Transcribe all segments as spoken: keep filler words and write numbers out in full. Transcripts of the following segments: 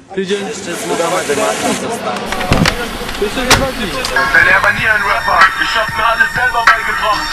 Tydzień jeszcze zbudować tematki zostanie. To jeszcze nie chodzi. Denn er war nie ein Rapper. Ich hab mir alles selber beigebracht.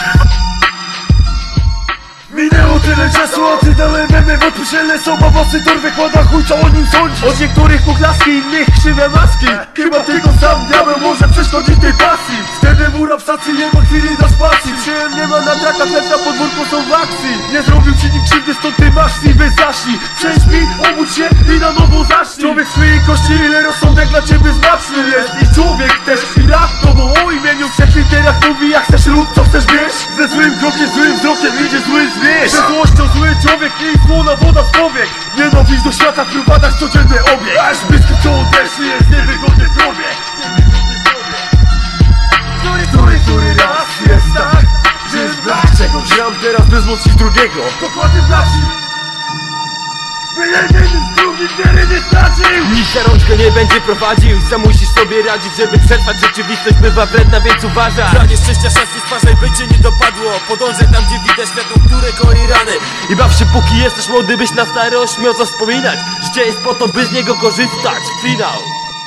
Minęło tyle czasu, a ty dałem memy. Odpuszczalne są babosy, tor wykłada chuj, co o nim sądzi. Od niektórych pochlaski, innych krzywe maski. Chyba tylko sam diabeł może przeszkodzić tej pasji. Wtedy mura w stacji, nie ma chwili do spacji. Przyjemnie ma na trakach, lecz na podwórku są w akcji. Nie zrobił ci nikt krzywdy, stąd ty masz siwy zaśnij. Prześpij, obudź się i na nowo zacznij. Człowiek w swojej kości, ile rozsądek dla ciebie znaczny jest. I człowiek też i rap, to bo o imieniu w trzech literach mówi, jak chcesz rób, co chcesz wiesz. Ze złym krokiem, złym wzrokiem idzie zły zwierz. Ze złością zły człowiek i słona woda w powiek. Nienawiść do świata wprowadzasz codzienny obieg. Aż biskup co odeszli jest niewygodny człowiek. Który, który, który raz jest tak, że jest brak czegoś. Gram teraz by wzmocnić drugiego. Dokładnie braci. Jeden z drugim wiary nie stracił. Nikt za rączkę nie będzie prowadził. Sam musisz sobie radzić, żeby przetrwać. Rzeczywistość bywa wredna, więc uważaj. Dla nieszczęścia szans nie stwarzaj, by cię nie dopadło. Podążaj tam, gdzie widać światło, które koi rany. I baw się póki jesteś młody, byś na starość miał co wspominać. Życie jest po to, by z niego korzystać. Finał.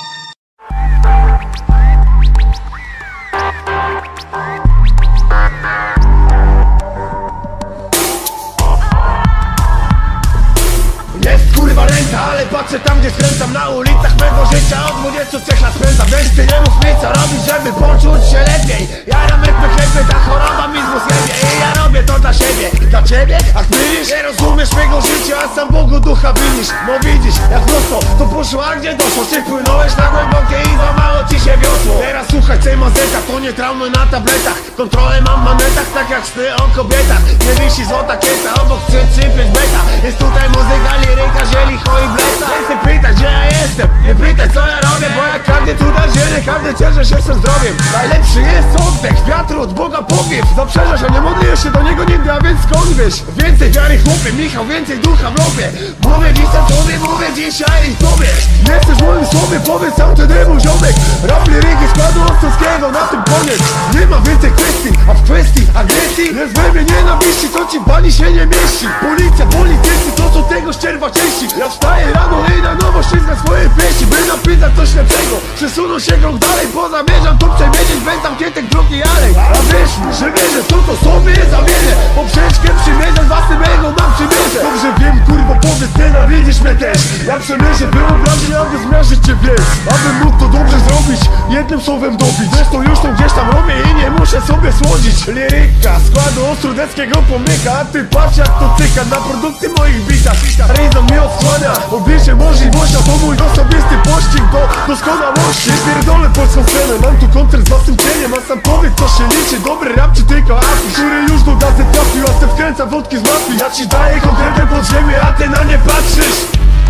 Jest kurwa ręka, ale patrzę tam, gdzie skręcam. Na ulicach mego życia od dwudziestu trzech lat spędzam. Więc ty nie mów mi, co robić, żeby poczuć się lepiej. Ja ramek wychlejmy, ta choroba mi zmusiewie. I ja robię to dla siebie. Dla ciebie? A mylisz? Nie rozumiesz mego życia, a sam Bogu ducha winisz. No widzisz, jak prosto to poszło, a gdzie doszło? Czy płynąłeś na głębokie i złamało ci się wiosło? Teraz słuchaj, tej mazeta, to nie traumy na tabletach. Kontrolę mam w manetach, tak jak sny o kobietach. Nie wisi złota kiesa, obok trzy trzy pięć beta. Jest tutaj muzyka, liryka, zieli, choi, blesa. Nie chcę pytać, gdzie ja jestem, nie pytaj, co ja robię. Bo jak każdy tutaj zielny, każdy cieszy się swym zdrowiem. Najlepszy jest oddech, wiatru od Boga powiew. Zaprzeżasz, a nie modlisz się do niego nigdy, a więc skąd wiesz? Więcej wiary chłopie, Michał, więcej ducha w lobie. Mówię dzisiaj tobie, mówię dzisiaj i tobie. Jesteś w moim słowie, powiedz sam ty dymu ziomek. Rap liryki składu Ostrowskiego, na tym koniec. Nie ma więcej kwestii, a w kwestii agresji jest we mnie nienawiści, co ci w bani się nie mieści. Policja, politycy, to są tego ścierwa części. Ja wstaję rano i na nowo ściskam swoje pieści, by napisać coś lepszego. Przesunął się krok dalej, bo zamierzam to przemierzyć bez zamkniętych dróg i alej. A wiesz, że wierzę, to to sobie zamierzę. Poprzeczkę przymierzę, z własnym ego mam przymierzę. Dobrze wiem, kurwa, powiedz, nienawidzisz mnie też. Ja przemierzę, by obrazić, aby zmiażdżyć cię wiesz. Abym mógł to dobrze zrobić, jednym słowem dobić. Zresztą już to gdzieś tam robię i nie muszę sobie słodzić. Liryka, składu Ostrudeckiego pomyka. A ty patrz jak to tyka na produkcji moich bitach. Ryzon mi odsłania oblicze możliwości, a to mój osobisty pościg do doskonałości. Pierdolę polską scenę, mam tu koncert z własnym cieniem. A sam powiedz, co się liczy, dobry rap czy tylko afi, który już do gazet trafił, a ten wkręca wodki z mafii. Ja ci daję konkretne pod ziemię, a ty na nie patrzysz.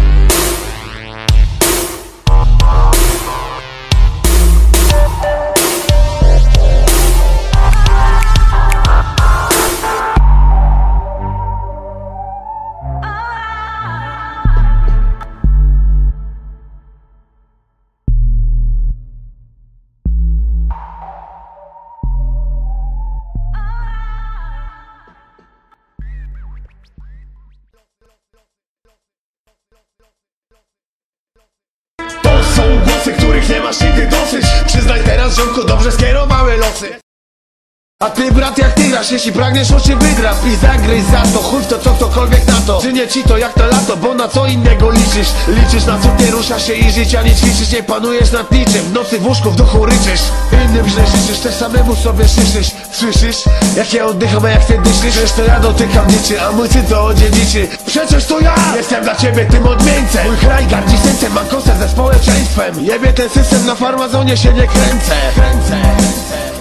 Są głosy, których nie masz nigdy dosyć. Przyznaj teraz, ziomku, dobrze skierowały losy. A ty brat jak ty grasz, jeśli pragniesz oczy wydrap i zagryź za to, chuj to co ktokolwiek na to. Czy nie ci to jak to lato, bo na co innego liczysz? Liczysz na cud, nie ruszasz się i życia nie ćwiczysz. Nie panujesz nad niczym, w nocy w łóżku w duchu ryczysz. Innym źle życzysz, też samemu sobie szyszysz. Słyszysz? Jak ja oddycham, a jak ty dyszczysz? Przecież to ja dotykam niczy, a mój syn to odziedziczy. Przecież to ja jestem dla ciebie tym odmieńcem. Mój kraj gardzi syncem, mam koncert ze społeczeństwem. Jebie ten system, na farmazonie się nie kręcę. Kręcę, kręcę.